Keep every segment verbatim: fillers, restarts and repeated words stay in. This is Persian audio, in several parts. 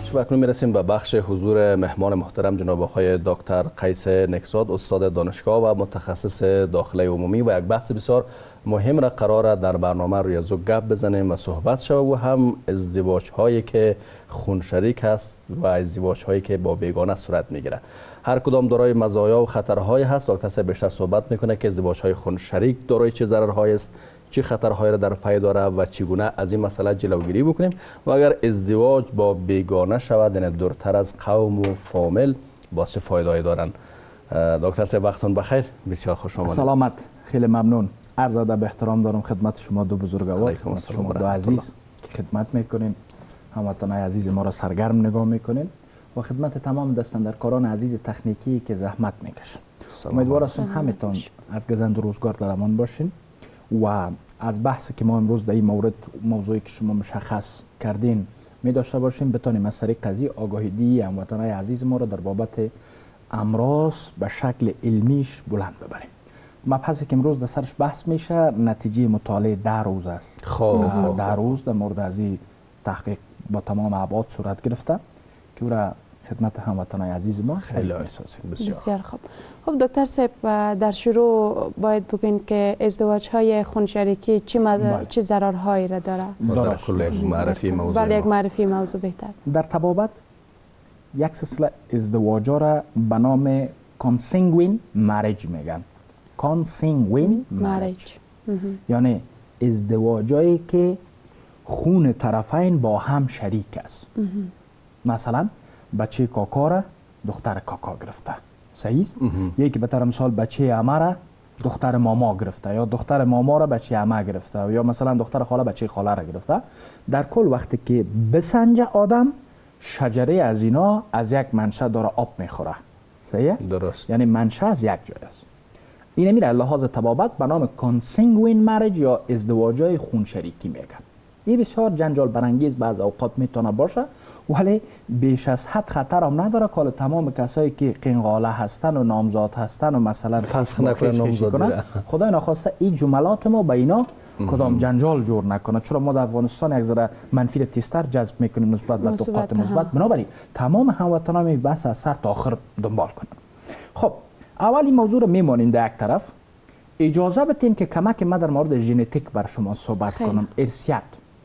و اکنون میرسیم به بخش حضور مهمان محترم جناب آقای دکتر قیس نکزاد، استاد دانشگاه و متخصص داخله عمومی، و یک بحث بسیار مهم را قراره در برنامه روی از او گپ بزنیم و صحبت شود، و هم ازدواج هایی که خونشریک است و ازدواج هایی که با بیگانه صورت میگیره. هر کدام دارای مزایا و خطرهایی هست. دکتر صاحب بیشتر صحبت میکنه که ازدواج های خونشریک دارای چه ضررهایی است، چه خطرهایی را در پی داره و چگونه از این مسئله جلوگیری بکنیم، و اگر ازدواج با بیگانه شود، یعنی دورتر از قوم و فامیل، باز چه فایده‌ای دارن. دکتر صاحب وقتتون بخیر، بسیار خوش آمدید. سلامت، خیلی ممنون. عرض ادب احترام دارم خدمت شما دو بزرگوار، خدمت شما دو عزیز که خدمت میکنین، هموطنان عزیز ما را سرگرم نگاه میکنین، و خدمت تمام دستاندرکاران عزیز تکنیکی که زحمت میکشن. امیدوار هستم همتون از گزند روزگار در امان باشین و از بحثی که ما امروز در این مورد، موضوعی که شما مشخص کردین، می داشته باشیم، بتانیم از طریق قضیه آگاهی هموطنان عزیز ما را در بابت امراض به شکل علمیش بلند ببریم. مبحثی که امروز در سرش بحث میشه نتیجه مطالعه ده روز است. خب ده روز در مورد از این تحقیق با تمام ابعاد صورت گرفته که او را خدمت هموطنان عزیز ما خیلی می‌سازیم. بسیار خوب. خب دکتر صاحب، در شروع باید بگین که ازدواج های خونشریکی چه مز... چه ضررهایی را داره؟ در کل یک معرفی موضوع ولی یک معرفی موضوع بهتر. در تبابت یک سلسله ازدواج را به نام کانسینگوین مریج میگن. کانسینگوین مریج یعنی ازدواجایی که خون طرفین با هم شریک است. مثلا بچه کاکا را دختر کاکا گرفته، صحیح است؟ یکی به طور مثال بچه عمه را دختر ماما گرفته، یا دختر ماما را بچه عمه گرفته، یا مثلا دختر خاله بچه خاله را گرفته. در کل وقتی که بسنجه آدم، شجره از اینا از یک منشأ داره آب میخوره، صحیح است؟ درست. یعنی منشأ از یک جای است. این میره لحاظ تبابت به نام کانسینگوین مریج یا ازدواجای خون شریکی میگن. این بسیار جنجال برانگیز بعض اوقات میتونه باشه، ولی بیش از حد خطر هم نداره که تمام کسایی که قنقاله هستن و نامزاد هستن و مثلا فسخ نکنن نامزاد، خدای نخواسته این جملات ما به اینا کدام جنجال جور نکنه، چرا ما در افغانستان یک ذره منفی تیستر جذب میکنیم نسبت به نقاط مثبت. بنابراین تمام هموطنان می بحث از سر تا آخر دنبال کنن. خب اولی موضوع رو میمانیم در یک طرف. اجازه بدین که کمک ما در مورد ژنتیک بر شما صحبت خیلی. کنم. ارثیت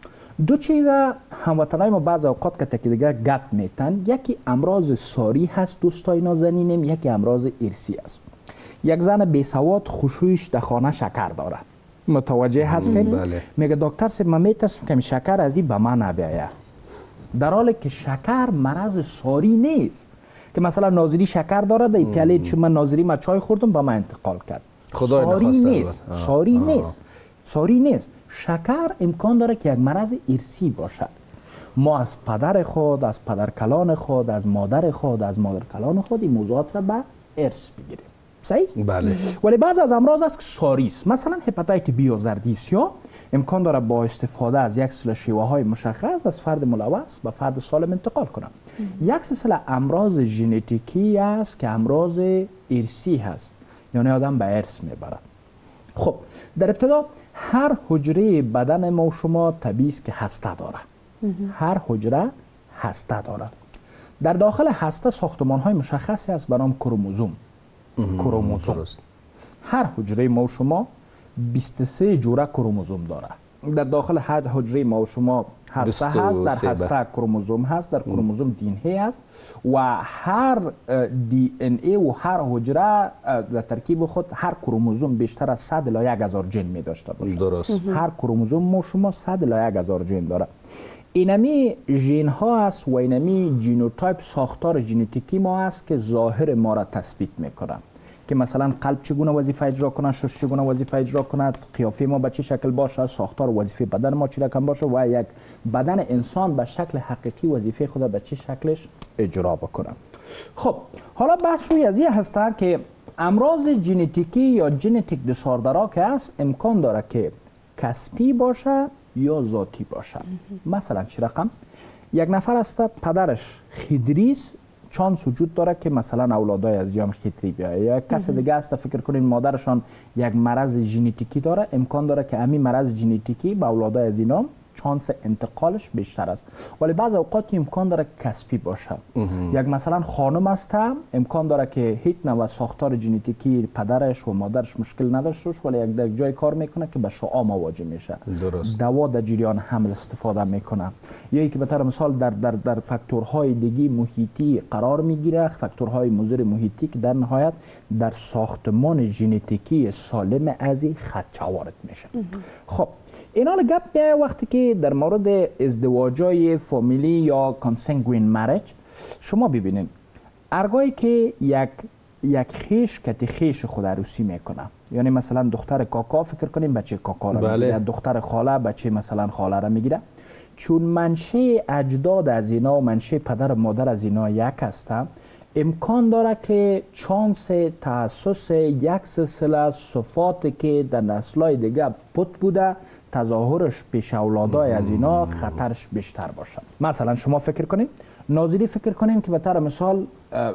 دو چیز هموطنای ما بعض اوقات که تکی دیگه گپ میتن. یکی امراض ساری هست دوستای نازنینم، یکی امراض ارثی است. یک زن بی سواد خوشویش در خانه شکر داره، متوجه هستین؟ بله. میگه دکتر صاحب من میترسم که شکر از این به من نبیاید، در حالی که شکر مرض ساری نیست. که مثلا ناظری شکر داره، در پیاله چون من ناظری ما چای خوردم به من انتقال کرد. ساری نیست. ساری نیست. ساری نیست. شکر امکان داره که یک مرض ارثی باشد. ما از پدر خود، از پدر کلان خود، از مادر خود، از مادر کلان خود این موضوعات را به ارث بگیریم. صحیح؟ بله. ولی بعض از امراض است که ساری است. مثلا هپاتیت بی یا زردی سیاه امکان داره با استفاده از یک سلسله شیوه های مشخص از فرد ملوث به فرد سالم انتقال کنه. یک سلسله امراض ژنتیکی است که امراض ارثی هست، یعنی آدم به ارث میبره. خب در ابتدا هر حجره بدن ما و شما طبیعی است که هسته داره. هر حجره هسته داره. در داخل هسته ساختمان های مشخصی است به نام کروموزوم. کروموزوم. هر حجره ما و شما بیست و سه جوره کروموزوم داره. در داخل هر حجره ما و شما هسته هست، در هسته کروموزوم هست، در کروموزوم دی ان ای هست و هر دی ان ای و هر حجره در ترکیب خود هر کروموزوم بیشتر از صد الی یک هزار ژن می داشته باشه. درست. هر کروموزوم ما شما صد الی یک هزار ژن داره. اینمی ژن ها است و اینمی ژنوتایپ ساختار ژنتیکی ما است که ظاهر ما را تثبیت میکنه، که مثلا قلب چگونه وظیفه اجرا کنه، شش چگونه وظیفه اجرا کنه، قیافه ما به چه شکل باشه، ساختار وظیفه بدن ما چه رقم باشه و یک بدن انسان به شکل حقیقی وظیفه خود به چه شکلش اجرا بکنه. خب حالا بحث روی از این هست که امراض ژنتیکی یا ژنتیک دیساردرها که است امکان داره که کسبی باشه یا ذاتی باشه. مثلا چه رقم؟ یک نفر است پدرش خدریست، چانس وجود داره که مثلا اولادای از یام خطری بیاید، یا کسی دیگه است فکر کنین مادرشان یک مرض ژنتیکی داره، امکان داره که همین مرض ژنتیکی به اولادای از اینا چانس انتقالش بیشتر است. ولی بعض اوقات امکان داره کسبی باشه. یک مثلا خانم است امکان داره که هیچ نوع ساختار ژنتیکی پدرش و مادرش مشکل نداشته باشه، ولی یک در جای کار میکنه که به شعاع مواجه میشه. درست. دوا در جریان حمل استفاده میکنه، یا اینکه به طور مثال در در در فاکتورهای دیگه محیطی قرار میگیره، فاکتورهای مضر محیطی که در نهایت در ساختمان ژنتیکی سالم از خدشه وارد میشه. خب اینا گپ بیای وقتی که در مورد ازدواجای فامیلی یا کانسنگوین مریج شما ببینید، ارگایی که یک یک خیش کتی خیش خود عروسی میکنه، یعنی مثلا دختر کاکا فکر کنیم بچه کاکا را بله. میگیره، دختر خاله بچه مثلا خاله را میگیره، چون منشه اجداد از اینا و منشه پدر و مادر از اینا یک هستن، امکان داره که چانس تاسیس یک سلسله صفاتی که در نسل‌های دیگه پت بوده تظاهرش پیش اولادای از اینا خطرش بیشتر باشه. مثلا شما فکر کنید ناظری فکر کنیم که به طور مثال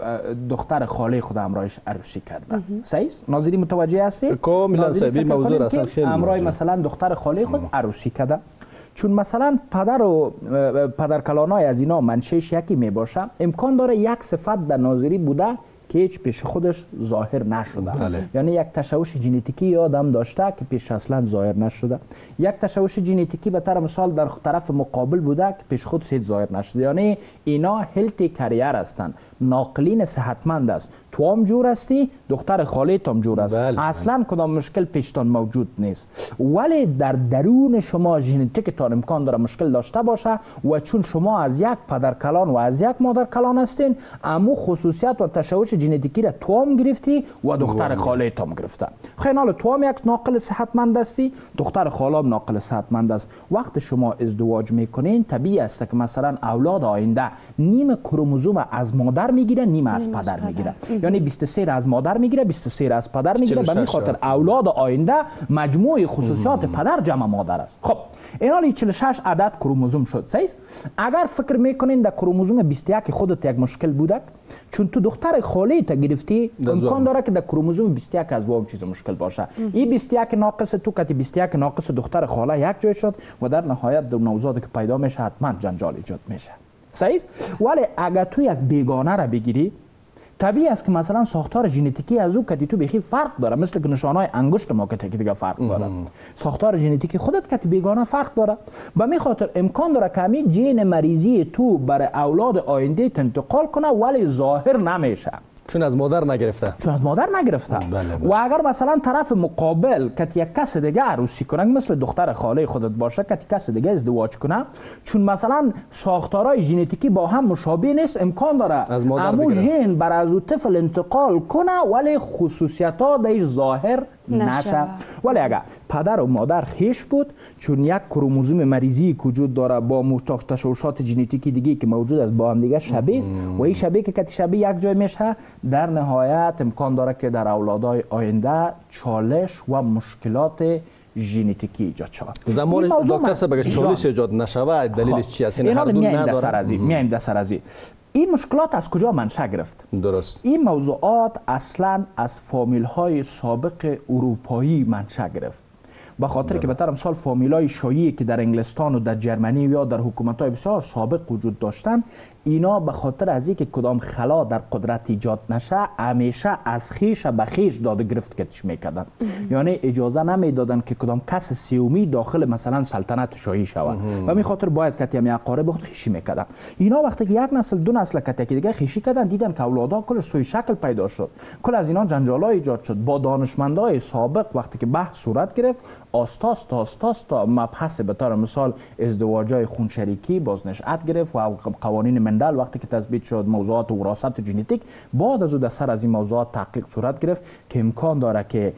دختر خاله خود همراهش عروسی کرده. صحیح؟ ناظری متوجه هستی؟ کاملا صحیح. موضوع اصلا خیلی همراه مثلا دختر خاله خود عروسی کرده، چون مثلا پدر و پدر کلانای از اینا منشهش یکی می باشه، امکان داره یک صفت در ناظری بوده که هیچ پیش خودش ظاهر نشده. بله. یعنی یک تشوش ژنتیکی آدم داشته که پیش اصلا ظاهر نشده، یک تشوش ژنتیکی به طور مثال در طرف مقابل بوده که پیش خود هیچ ظاهر نشده. یعنی اینا هلتی کریر هستند، ناقلین صحتمند است. تو هم جور هستی، دختر خاله هم جور است. بله. اصلا کدام مشکل پیشتان موجود نیست، ولی در درون شما ژنتیکتان امکان داره مشکل داشته باشه و چون شما از یک پدر کلان و از یک مادر کلان هستین، امو خصوصیت و تشوش ژنتیکی را تو هم گرفتی و دختر خاله هم گرفته. خیلی حالا تو هم یک ناقل صحتمند هستی، دختر خاله هم ناقل صحتمند است. وقت شما ازدواج میکنین طبیعی است که مثلا اولاد آینده نیم کروموزوم از مادر میگیره، نیم از پدر میگیره. یعنی بیست و سه از مادر میگیره، بیست و سه از پدر میگیره. به این خاطر اولاد آینده مجموع خصوصیات پدر جمع مادر است. خب این حالی چهل و شش عدد کروموزوم شد. صحیح؟ اگر فکر میکنین در کروموزوم بیست و یک خودت یک مشکل بوده، چون تو دختر خاله تا گرفتی، امکان داره که در کروموزوم بیست و یک از واو چیز مشکل باشه. این بیست و یک ناقص تو کتی بیست و یک ناقص دختر خاله یک جای شد و در نهایت در نوزادی که پیدا میشه حتما جنجال ایجاد میشه. صحیح؟ ولی اگر تو یک بیگانه را بگیری، طبیعی است که مثلا ساختار ژنتیکی از او کتی تو بخی فرق داره، مثل که نشانهای انگشت ما که دیگه فرق داره. ساختار ژنتیکی خودت کتی بیگانه فرق داره. به می خاطر امکان داره که همین ژن مریضی تو برای اولاد آینده انتقال کنه ولی ظاهر نمیشه، چون از مادر نگرفته. چون از مادر نگرفته. بله بله. و اگر مثلا طرف مقابل که یک کس دیگه عروسی کنه، مثل دختر خاله خودت باشه که کس دیگه ازدواج کنه، چون مثلا ساختارهای ژنتیکی با هم مشابه نیست، امکان داره امو ژن بر از او طفل انتقال کنه ولی خصوصیت‌ها درش ظاهر نشه. ولی اگر پدر و مادر خیش بود، چون یک کروموزوم مریضی وجود داره با تشوشات ژنتیکی دیگه که موجود است با هم دیگه شبیه است و این شبیه که کتی شبیه یک جای میشه، در نهایت امکان داره که در اولادهای آینده چالش و مشکلات ژنتیکی ایجاد شود. زمان دکتر صاحب اگه چالش ایجاد نشود دلیلش چی است؟ این هر دو نداره. میایم در سرازی. این مشکلات از کجا منشأ گرفت؟ درست. این موضوعات اصلا از فامیل های سابق اروپایی منشأ گرفت. به خاطر که به طور مثال فامیلای شیعی که در انگلستان و در جرمنی یا در حکومت‌های بسیار سابق وجود داشتن، اینا به خاطر از اینکه کدام خلا در قدرت ایجاد نشه، همیشه از خیش به خیش داده گرفت کتش میکردن. یعنی اجازه نمیدادن که کدام کس سیومی داخل مثلا سلطنت شاهی شود و می خاطر باید کتی هم اقارب خود خیشی میکردن. اینا وقتی که یک نسل دو نسل کتی که دیگه خیشی کردن، دیدن که اولادا کلش سوی شکل پیدا شد، کل از اینا جنجالای ایجاد شد. با دانشمندای سابق وقتی که بحث صورت گرفت، آستاس تا آستاس تا مبحث به طور مثال ازدواجای خونشریکی بازنشأت گرفت و قوانین مندل وقتی که تثبیت شد، موضوعات وراثت و ژنتیک، بعد از او در سر از این موضوعات تحقیق صورت گرفت که امکان داره که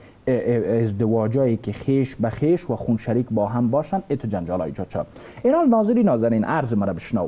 ازدواجایی که خیش به خیش و خونشریک با هم باشن اتو جنجال ایجاد شد. اینا ناظری ناظرین عرض مرا بشنو،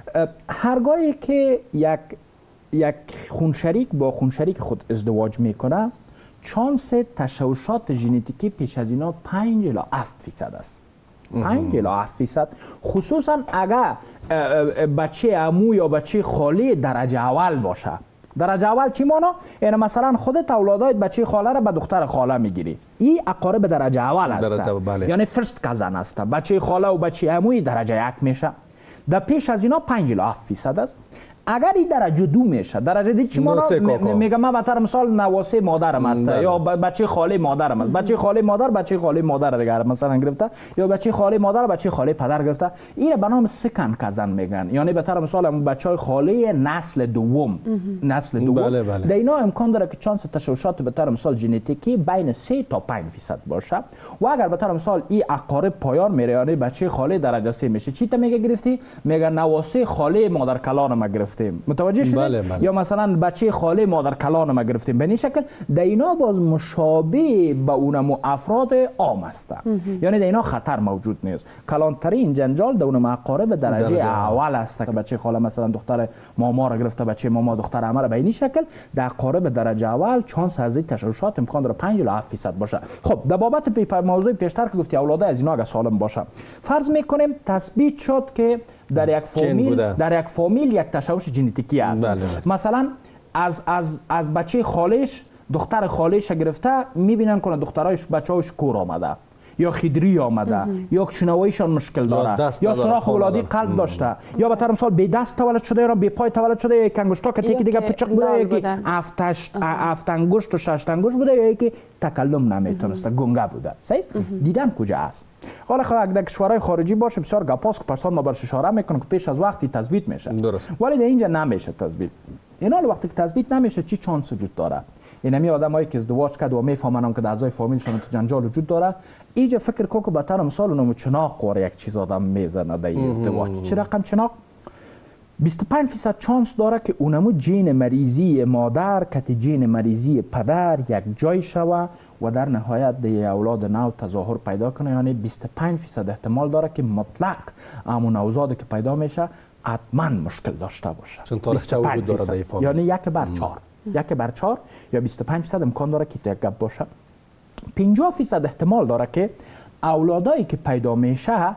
هرگاهی که یک یک خونشریک با خونشریک خود ازدواج میکنه، چانس تشوشات ژنتیکی پیش از اینا پنج الی هفت فیصد است. پنج الی هفت فیصد، خصوصا اگر بچه عمو یا بچه خاله درجه اول باشه. درجه اول چی مانا؟ یعنی مثلا خودت اولادای بچه خاله را به دختر خاله میگیری، این اقارب درجه اول است. درجه بله. یعنی فرست کزن است. بچه خاله و بچه عموی درجه یک میشه. در پیش از اینا پنج الی هفت فیصد است. اگر این درجه دو میشه، درجه دی چی مانا؟ میگم من به طور مثال نواسه مادرم است یا بچه خاله مادرم است. بچه خاله مادر بچه خاله مادر دیگر مثلا گرفته، یا بچه خاله مادر بچه خاله پدر گرفته. این به نام سکند کزن میگن. یعنی به طور مثال بچه خاله نسل دوم، نسل دوم. بله بله. در اینا امکان داره که چانس تشوشات به طور مثال ژنتیکی بین سه تا پنج فیصد باشه. و اگر به طور مثال این اقارب پایان میره، یعنی بچه خاله درجه سه میشه، چی تا میگه گرفتی؟ میگه نواسه خاله مادر کلان ما گرفتیم. متوجه شدید؟ بله بله. یا مثلا بچه خاله مادر کلان ما گرفتیم. به این شکل در اینا باز مشابه به اونم افراد عام است. یعنی در اینا خطر موجود نیست. کلانترین جنجال در اونم اقارب درجه, درجه اول است که بچه خاله مثلا دختر ماما را گرفته، بچه ماما دختر عمه را. به این شکل در اقارب درجه اول چانس از این تشوشات امکان داره پنج الی هفت فیصد باشه. خب در بابت موضوع پیشتر که گفتی اولاده از اینا اگه سالم باشه، فرض میکنیم تثبیت شد که در یک فامیل در یک فامیل یک تشوش ژنتیکی است. بله بله. مثلا از از از بچه خالش دختر خالش گرفته، میبینن کنه دخترایش بچه‌هاش کور آمده یا خیدری آمده یا شنواییشان مشکل داره یا سوراخ اولادی قلب داشته یا به طور مثال به دست تولد شده یا به پای تولد شده یا کنگوشتا که تیک دیگه پچق بوده یا که هفت انگشت و شش انگشت بوده یا که تکلم نمیتونسته، گنگه بوده. صحیح؟ دیدن کجا است؟ حالا خب در کشورهای خارجی باشه بسیار گپاس که پرسان ما برش اشاره میکنه که پیش از وقتی تثبیت میشه. درست. ولی در اینجا نمیشه تثبیت. اینا وقتی که تثبیت نمیشه چی چانس وجود داره؟ اینمی آدمایی که ازدواج کرد و میفهمن که اعضای فامیلشون تو جنجال وجود داره، اینجا فکر کو که به طور مثال اونم چناق واره یک چیز آدم میزنه در ازدواج. چه رقم چناق؟ بیست و پنج فیصد چانس داره که اونمو جین مریضی مادر کتی جین مریضی پدر یک جای شوه و در نهایت در اولاد نو تظاهر پیدا کنه. یعنی بیست و پنج فیصد احتمال داره که مطلق همون نوزاد که پیدا میشه حتما مشکل داشته باشه. بیست و پنج فیصد یعنی یک بر چهار یک بر چهار یا بیست و پنج فیصد امکان داره که یک گپ باشه. پنجاه فیصد احتمال داره که اولادایی که پیدا میشه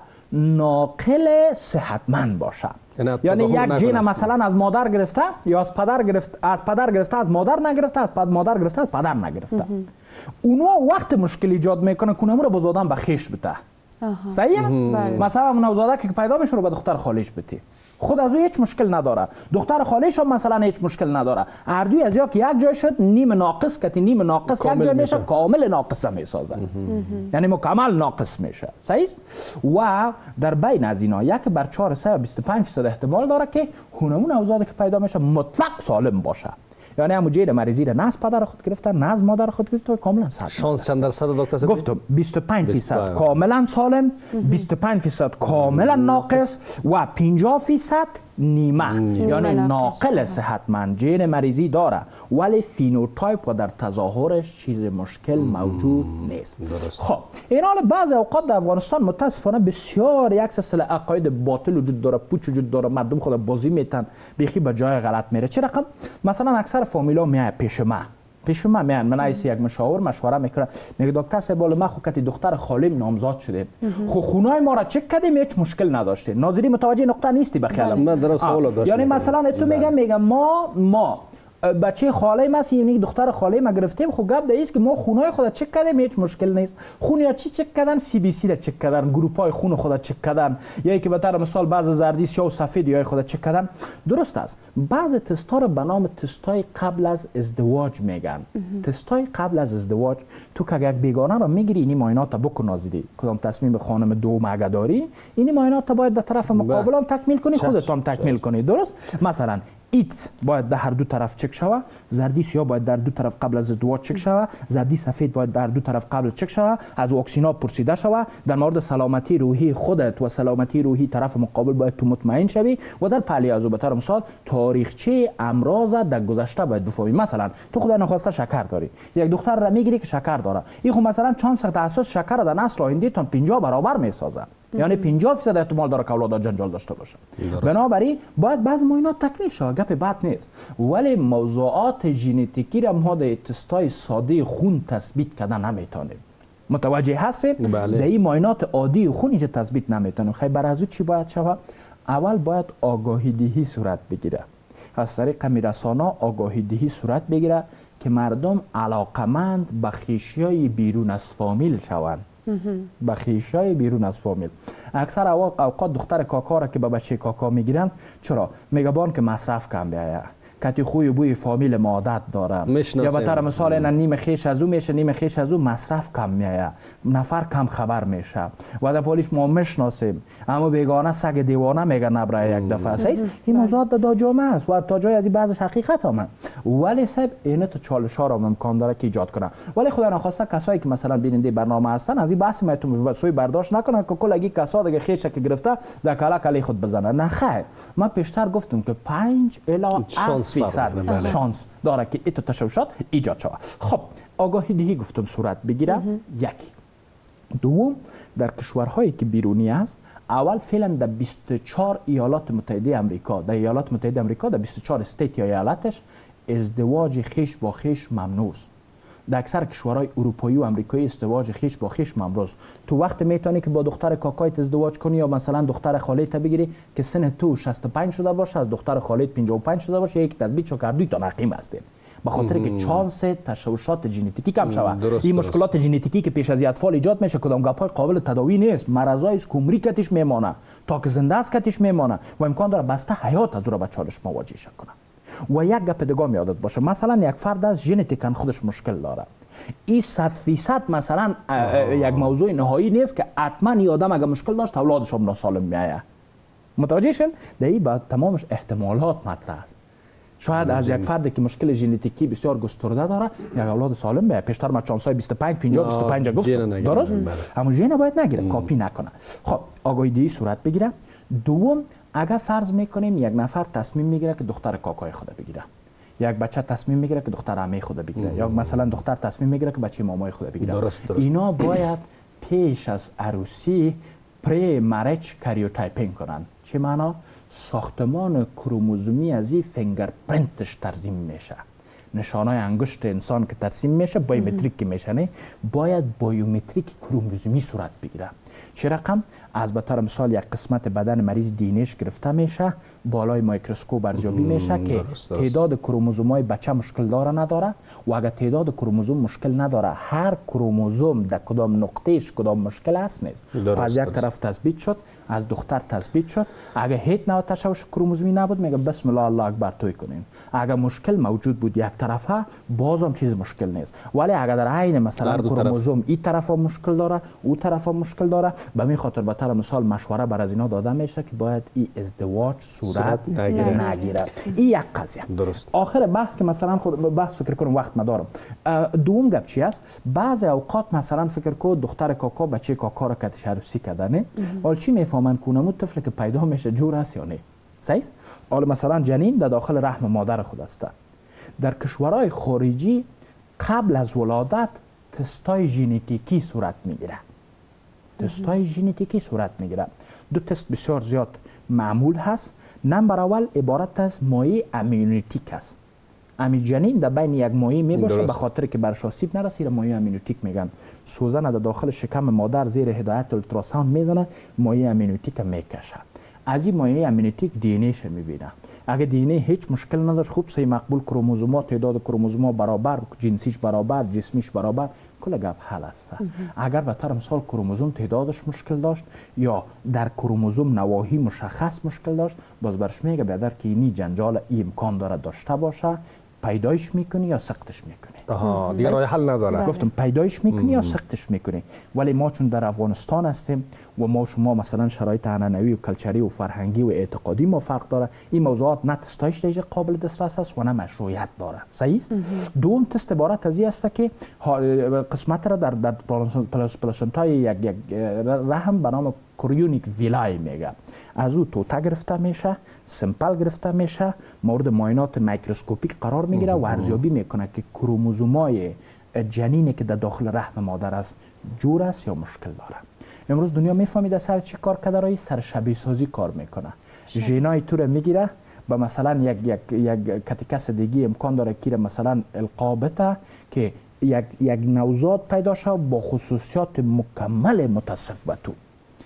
ناقل صحتمند باشه. یعنی یک جین مثلا از مادر گرفته یا از پدر گرفته، از پدر گرفته از مادر نگرفته، از مادر گرفته از پدر نگرفته. اونها وقت مشکل ایجاد میکنه که اونمو رو بازادن به خیش بده. صحیح است؟ مثلا نوزاده که پیدا میشه رو به دختر خالیش بده، خود از او هیچ مشکل نداره، دختر خالش هم مثلا هیچ مشکل نداره. هر دوی از یا که یک جای شد نیم ناقص کتی نیم ناقص یک جای میشه کامل ناقص میسازه، یعنی مکمل ناقص میشه. صحیح؟ و در بین از اینا یک بر چهار سه بیست و پنج فیصد احتمال داره که هونمون نوزاده که پیدا میشه مطلق سالم باشه. یعنی همون جین مریضی را نه از پدر خود گرفته نه از مادر خود گرفته، کاملا سالم. شانس چند درصد دکتر صاحب؟ گفتم بیست و پنج فیصد کاملا سالم، بیست و پنج فیصد کاملا ناقص و پنجاه فیصد نیمه، یعنی ناقل صحتمند. جین مریضی داره ولی فینوتایپ و در تظاهرش چیز مشکل موجود نیست. خب این حال بعض اوقات در افغانستان متاسفانه بسیار یک سلسله عقاید باطل وجود داره، پوچ وجود داره، مردم خود بازی میتن، بیخی به جای غلط میره. چه رقم؟ مثلا اکثر فامیلا میای پیش ما پیش من میان من ایسی یک مشاور مشوره میکنه، میگه دکتر صاحب بالا ما خو کتی دختر خالم نامزاد شده، خو خونای ما را چک کردیم هیچ مشکل نداشته. ناظری متوجه نقطه نیستی بخیالم. من در سوال داشتم. یعنی مثلا تو میگم میگم ما ما بچه خاله ما سی دختر خاله ما گرفتیم، خب گپ ده است که ما خونای خود چک کردیم هیچ مشکل نیست. خونیا چی چک کردن؟ سی بی سی را چک کردن، گروپ های خون خود چک کردن، یا که به طور مثال بعض زردی سیاه و سفید یا خود چک کردن. درست است. بعض تستا را به نام تستای قبل از ازدواج میگن. تستای قبل از ازدواج تو که یک بیگانه را میگیری اینی معاینات بکن نازیدی کدام تصمیم به خانم دو مگه داری، اینی معاینات باید در طرف مقابل تکمیل کنی، خودتان تکمیل کنی. درست؟ مثلا ایت باید در هر دو طرف چک شوه، زردی سیاه باید در دو طرف قبل از ازدواج چک شوه، زردی سفید باید در دو طرف قبل چک شوه، از واکسینا پرسیده شوه، در مورد سلامتی روحی خودت و سلامتی روحی طرف مقابل باید تو مطمئن شوی و در پلی از به طور مثال تاریخچه امراض در گذشته باید بفهمی. مثلا تو خدا نخواسته شکر داری، یک دختر را میگیری که شکر داره، این خب مثلا چانس تاسس شکر در نسل آینده تا پنجاه برابر میسازه، یعنی پنجاه فیصد احتمال داره که اولاد جنجال داشته باشه. بنابراین باید بعض معاینات تکمیل شود، گپ بد نیست، ولی موضوعات ژنتیکی را ما در تستای ساده خون تثبیت کردن نمیتونیم. متوجه هستید؟ بله. در این معاینات عادی خون اینجا تثبیت نمیتونیم. خیلی بر از او چی باید شود؟ اول باید آگاهی دهی صورت بگیره از طریق میرسانا آگاهی دهی صورت بگیره که مردم علاقمند به خویشی‌های بیرون از فامیل شوند. به خویشی‌های بیرون از فامیل. اکثر اوقات دختر کاکا را که به بچه کاکا میگیرن، چرا؟ میگه بان که مصرف کم بیایه، کتی خوی بوی فامیل ما عادت داره، یا به طور مثال اینا نیم خیش از او میشه، نیم خیش از او مصرف کم میایه، نفر کم خبر میشه و در پولیس ما میشناسیم، اما بیگانه سگ دیوانه میگه نبره یک دفعه. سیست این موضوعات در جامعه است و تا جای از این بعضش حقیقت هم. ولی صاحب اینه تو چالش ها را امکان داره که ایجاد کنه. ولی خدا نخواسته کسایی که مثلا بیننده برنامه هستن از این بحث میتون سوی برداشت نکنن که کلگی کسا دیگه خیشه که گرفته در کلا کلی خود بزنه. نه خیر، من پیشتر گفتم که پنج الی هفت فیصد شانس داره که این تشوشات ایجاد شود. خب آگاهی دهی گفتم صورت بگیره. یکی. دوم، در کشورهایی که بیرونی است، اول فعلا در بیست و چهار ایالات متحده آمریکا، در ایالات متحده آمریکا در بیست و چهار استیت یا ایالتش ازدواج خیش با خیش ممنوع است. در اکثر کشورهای اروپایی و آمریکایی ازدواج خیش با خیش ممنوع است. تو وقت میتونی که با دختر کاکایت ازدواج کنی یا مثلا دختر خالت بگیری که سن تو شصت و پنج شده باشه، از دختر خالت پنجاه و پنج شده باشه، یک تثبیت شو کردوی تا نقیم هستین. به خاطر که چانس تشوشات ژنتیکی کم شود. این مشکلات ژنتیکی که پیش از اطفال ایجاد میشه کدام گپای قابل تداوی نیست. مرضای است که عمری کتش میمانه، تا که زنده است کتش میمانه و امکان داره بسته حیات از او را به چالش مواجه شه کنه. و یک گپ دیگه هم یادت باشه، مثلا یک فرد از ژنتیکاً خودش مشکل داره، این صد فیصد مثلا یک موضوع نهایی نیست که حتما این آدم اگه مشکل داشت اولادش هم ناسالم میایه. متوجه شین؟ در این بعد تمامش احتمالات مطرح است. شاید از یک فردی که مشکل ژنتیکی بسیار گسترده داره یک اولاد سالم بیایه. پیشتر ما چانسای بیست و پنج پنجاه بیست و پنج گفت درست؟ اما ژن باید نگیره، کاپی نکنه. خب آگاهی دهی صورت بگیره. دوم، اگر فرض میکنیم یک نفر تصمیم میگیره که دختر کاکای خود بگیره، یک بچه تصمیم میگیره که دختر عمه خود بگیره، یا مثلا دختر تصمیم میگیره که بچه مامای خود بگیره، درست درست. اینا باید پیش از عروسی پری مریج کریوتایپینگ کنن. چه معنا؟ ساختمان کروموزومی از این فینگرپرینتش ترسیم میشه. نشانهای انگشت انسان که ترسیم میشه بایومتریک که میشه، نه باید بایومتریک کروموزومی صورت بگیره. چه رقم؟ از به طور مثال یک قسمت بدن مریض دینش گرفته میشه، بالای میکروسکوپ ارزیابی میشه که تعداد کروموزومای بچه مشکل داره نداره، و اگر تعداد کروموزوم مشکل نداره هر کروموزوم در کدام نقطهش کدام مشکل هست نیست. از یک طرف تثبیت شد، از دختر تثبیت شد. اگر هیچ نوع تشوش کروموزومی نبود میگه بسم الله الله اکبر توی کنین. اگر مشکل موجود بود یک طرفه بازم چیز مشکل نیست. ولی اگر در عین مثلا کروموزوم این طرف مشکل داره، اون طرف مشکل داره، به می خاطر به طور مثال مشوره بر از اینا داده میشه که باید این ازدواج صورت نگیره. نگیره. این یک قضیه. درست. آخر بحث که مثلا خود بحث فکر کنم وقت ندارم. دوم گپ چی است؟ بعضی اوقات مثلا فکر کو دختر کاکا بچه کاکا را کتش عروسی کردنه، حال چی میفهمن کونمو طفل که پیدا میشه جور است یا نه؟ صحیح؟ حالا مثلا جنین در داخل رحم مادر خود است. در کشورهای خارجی قبل از ولادت تستای ژنتیکی صورت میگیره. تستای ژنتیکی صورت میگیره. دو تست بسیار زیاد معمول هست. نمبر اول عبارت از مایع امنیوتیک است. امی جنین در بین یک مایع می باشه به خاطر که برش آسیب نرسه، مایع امنیوتیک میگن. سوزن در داخل شکم مادر زیر هدایت اولتراساوند میزنه، مایع امنیوتیک میکشه. از این مایع امنیوتیک دی ان ایش میبینه. اگه دی ان ای هیچ مشکل نداشت، خوب سه مقبول کروموزومات، تعداد کروموزومات برابر، جنسیش برابر، جسمیش برابر، کل گپ حل است. اگر به طور مثال کروموزوم تعدادش مشکل داشت یا در کروموزوم نواحی مشخص مشکل داشت، باز برش میگه بیادر که اینی جنجال ای امکان داره داشته باشه، پیدایش میکنی یا سقطش میکنی. آها، دیگه راه حل نداره. گفتم پیدایش میکنی یا سقطش میکنی. ولی ما چون در افغانستان هستیم و ما شما مثلا شرایط عنعنوی و کلچری و فرهنگی و اعتقادی ما فرق داره، این موضوعات نه تستایش دیگه قابل دسترس است و نه مشروعیت داره. صحیح است؟ دوم تست عبارت از این است که قسمت را در در پلاسنتای یک یک رحم به نام کوریونیک ویلای میگه. از او توته گرفته میشه، سمپل گرفته میشه، مورد معاینات میکروسکوپیک قرار میگیره و ارزیابی میکنه که کروموزومای جنینی که در داخل رحم مادر است جور است یا مشکل داره. امروز دنیا میفهمید سر چی کار کرده؟ سر شبیه سازی کار میکنه. ژنای تو رو میگیره با مثلا یک یک یک کاتیکاس دیگه امکان داره که مثلا القا بده که یک یک نوزاد پیدا شه با خصوصیات مکمل متصف به تو.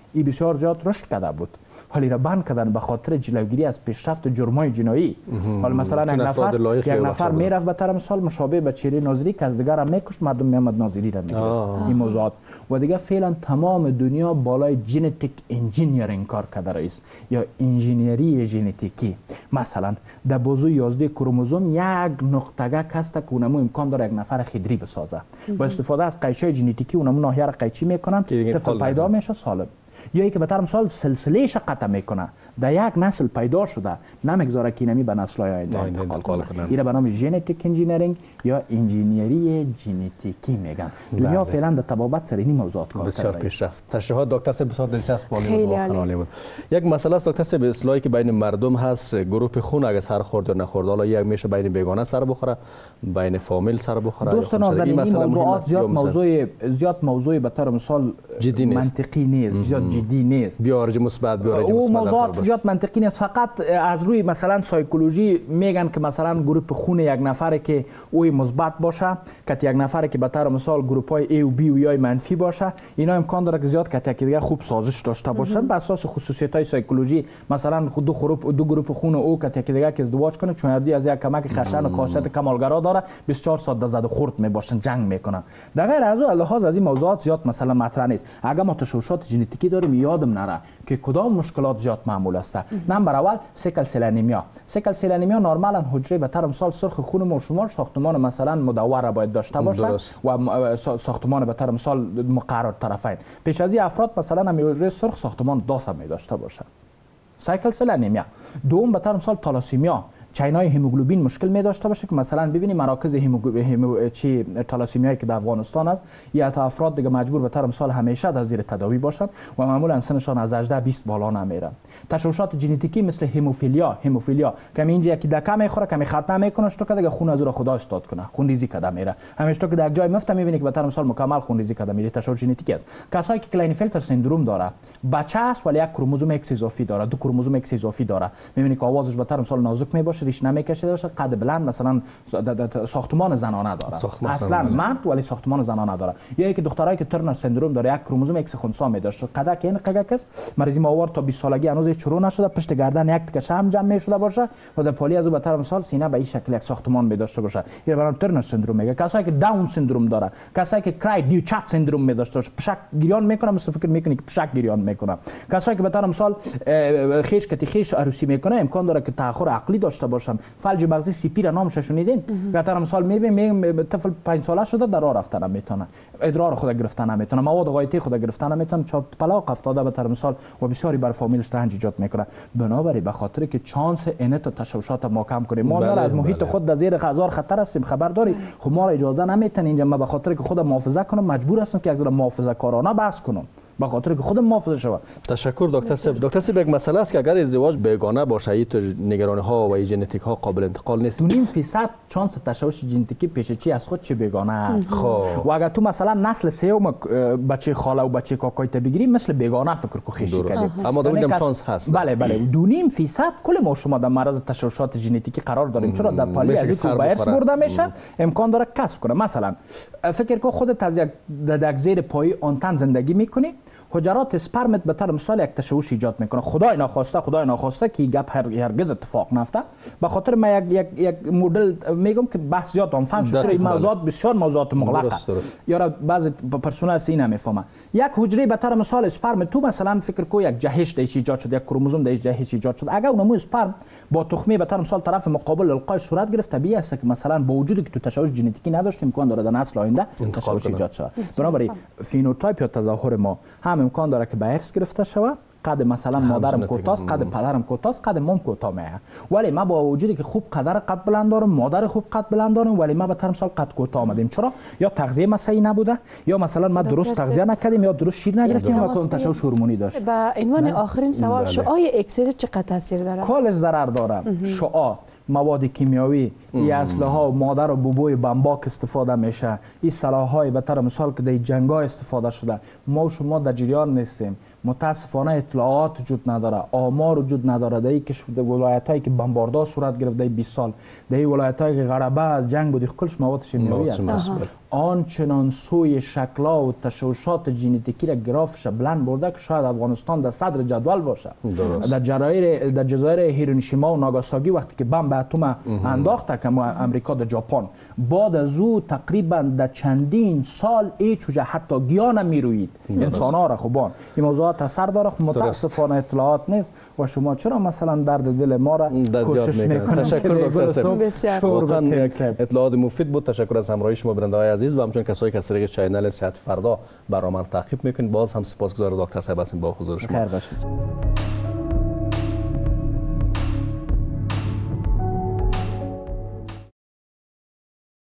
این بسیار زیاد رشد کرده بود، حالی را بند کردن به خاطر جلوگیری از پیشرفت جرمای جنایی. حالا مثلا یک نفر یک نفر میرفت به طرف مثال مشابه به چهره ناظری که از دیگر هم میکشت، مردم میامد ناظری را میگرفت. این موضوعات و دیگه فعلا تمام دنیا بالای ژنتیک انجینیرینگ کار کرده است یا انجینیری ژنتیکی. مثلا در بازوی یازده کروموزوم یک نقطه هست که اونمو امکان داره یک نفر خدری بسازه. با استفاده از قیچی ژنتیکی اونمو ناحیه را قیچی میکنن، طفل پیدا میشه سالم. یا ای که به طور مثال سلسلهش قطع میکنه، در یک نسل پیدا شده نمیگذاره که اینمی به نسل‌های آینده انتقال کنه. این به نام ژنتیک انجینیرینگ یا انجینیری ژنتیکی میگن. دنیا فعلا در تبابت سر این موضوعات کار بسیار پیشرفت. تشریحات دکتر صاحب بسیار دلچسب بود. بود یک مسئله است دکتر صاحب، اصلاحی که بین مردم هست، گروه خون اگه سر خورد یا نخورد، حالا یک میشه بین بیگانه سر بخوره، بین فامیل سر بخوره. دوست نازنین این موضوعات زیاد موضوع زیاد موضوع به طور مثال منطقی نیست، زیاد جدی نیست. بیارج مثبت بیارج مثبت او موضوعات زیاد منطقی نیست، فقط از روی مثلا سایکولوژی میگن که مثلا گروه خون یک نفره که اوی مثبت باشه، که یک نفره که به طور مثال گروه های A و B و یا منفی باشه، اینا امکان داره که زیاد که یک دیگه خوب سازش داشته باشن. بر اساس خصوصیت های سایکولوژی مثلا دو گروه دو گروه خون او که یک دیگه که ازدواج کنه، چون هر از یک کمک خشن و خاصیت کمالگرا داره، بیست و چهار ساعت زد و خورد میباشن، جنگ میکنن. در غیر از اون لحاظ از این موضوعات زیاد مثلا مطرح نیست. اگر ما تشوشات ژنتیکی داریم یادم نره که کدام مشکلات زیاد معمول است. نمبر اول سیکل سل انیمیا. سیکل سل انیمیا نورمالا حجره به طور مثال سرخ خون ما شما ساختمان مثلا مدور را باید داشته باشه و ساختمان به طور مثال مقرر طرفین. پیش از این افراد مثلا هم حجره سرخ ساختمان داس می داشته باشه. سیکل سل انیمیا. دوم به طور مثال تالاسیمیا، چینای هموگلوبین مشکل می داشته باشه که مثلا ببینید مراکز همو چی تالاسیمیایی که در افغانستان است، یا افراد دیگه مجبور به طور مثال همیشه در زیر تداوی باشند و معمولا سنشان از هجده بیست بالا نمیره. تشوشات ژنتیکی مثل هموفیلیا، هموفیلیا که اینجا یکی دکه میخوره کمی خط نمیکنه، تو که دیگه خون از رو خدا استاد کنه، خون ریزی کده میره. همیشه تو که در جای مفت میبینی که به طور مثال مکمل خون ریزی کده میره. تشوش ژنتیکی است. کسایی که کلاینفلتر سندروم داره، بچه است ولی یک کروموزوم ایکس اضافی داره، دو کروموزوم ایکس اضافی داره، میبینی که آوازش به طور مثال نازک میباشه، ریش نمیکشه، قد بلند، مثلا ساختمان زنانه داره، اصلا مرد ولی ساختمان زنانه داره. یا یکی دخترایی که ترنر سندروم داره، یک کروموزوم ایکس خنثی می داشت، قد که این قگکس مریضی ما آورد تا بیست سالگی هنوز چرو نشده، پشت گردن یک تکه شم جمع می شده باشه و در پالی از او به طور مثال سینه به این شکل یک ساختمان می داشته باشه. این برام ترنر سندروم میگه. کسایی که داون سندروم داره، کسایی که کرای دیوچات سندروم می داشته باشه، پشک گریان میکنه، مثل فکر میکنی که پشک گریان میکنه. کسایی که به طور مثال خیش کتی خیش عروسی میکنه، امکان داره که تأخر عقلی داشته باشن. فلج مغزی سی پی را نامش شنیدین؟ که طرف مثال میبینیم طفل پنج ساله شده در راه رفتن نمیتونه، ادرار خود گرفتن نمیتونه، مواد غایطی خود گرفتن نمیتونه، چاپ پلاک افتاده به طرف مثال و بسیاری بر فامیلش رنج ایجاد میکنه. بنابراین به خاطر که چانس اینت تشوشات ما کم کنیم، ما بله از محیط بله. خود در زیر هزار خطر هستیم، خبر داری؟ خب ما را اجازه نمیتن اینجا ما به خاطر که خود محافظت کنم مجبور هستم که یک ذره محافظه کارانه بحث کنم، به خاطر که خودم محافظ شوم. تشکر دکتر صاحب. دکتر صاحب یک مسئله است که اگر ازدواج بیگانه باشه، این تو نگرانی ها و ژنتیک ها قابل انتقال نیست. دو نیم فیصد چانس تشوش ژنتیکی پیش چی از خود چه بیگانه است. خب و اگر تو مثلا نسل سوم بچه خاله و بچه کاکای تا بگیری مثل بیگانه فکر کو خیشی کردی. اما در اونم شانس هست. بله بله دو نیم فیصد کل ما شما در معرض تشوشات ژنتیکی قرار داریم، چرا در پالی از این بایرس برده میشه، امکان داره کسب کنه. مثلا فکر کو خودت از یک در زیر پای آنتن زندگی میکنی، حجرات اسپرمت به طور مثال یک تشوش ایجاد میکنه. خدای ناخواسته خدای ناخواسته که گپ هرگز اتفاق نفته. به خاطر ما یک یک یک مدل میگم که بحث زیاد آن فهم شد، این موضوعات بسیار موضوعات مغلقه یا بعضی پرسنل سینه میفهمه. یک حجره به طور مثال اسپرم تو مثلا فکر کو یک جهش دیش ایجاد شد، یک کروموزوم دیش جهش ایجاد شد. اگر اونمو اسپرم با تخمه به طور مثال طرف مقابل القای صورت گرفت، طبیعی است که مثلا با وجودی که تو تشوش ژنتیکی نداشت امکان داره در نسل آینده تشوش ایجاد شود. بنابراین فینوتایپ یا تظاهر ما هم امکان داره که به ارث گرفته شود. قد مثلا مادرم کوتاست، قد پدرم کوتاست، قد مام کوتاه میه، ولی ما با وجودی که خوب قدر قد بلند دارم، مادر خوب قد بلند دارم، ولی ما به طور مثال قد کوتاه آمدیم. چرا؟ یا تغذیه مسئله نبوده، یا مثلا ما درست تغذیه نکردیم، یا درست شیر نگرفتیم، یا مثلا تشوش هورمونی داشت. با عنوان آخرین سوال، شعاع اکسیر چقدر تاثیر داره؟ کالش ضرر داره. شعاع مواد کیمیایی، این اسلحه ها و مادر و بوبوی بمباک استفاده میشه، این سلاح‌های به طور مثال که در جنگ‌ها استفاده شده. ما و شما در جریان نیستیم، متاسفانه اطلاعات وجود نداره، آمار وجود نداره. در این ولایت‌هایی که بمباردها صورت گرفت در بیست سال، در این ولایت‌هایی که غربه از جنگ بود، کلش مواد شیمیایی است. آنچنان سوی شکلا و تشوشات ژنتیکی را گرافش بلند برده که شاید افغانستان در صدر جدول باشه. در جزایر در جزایر هیروشیما و ناگاساکی وقتی که بمب اتم انداخته که امریکا در ژاپن، بعد از او تقریبا در چندین سال هیچ وجه حتی گیاه نمیروید انسان ها را. خوبان این موضوعات اثر داره، متاسفانه اطلاعات نیست و شما چرا مثلا درد دل ما را کوشش میکنید. تشکر دکتر صاحب، واقعا اطلاعات مفید بود. تشکر از همراهی شما بیننده های عزیز و همچنین کسایی که از طریق چینل صحت فردا برنامه را تعقیب میکنید. باز هم سپاسگزار دکتر صاحب هستیم با حضور شما. خیر باشید.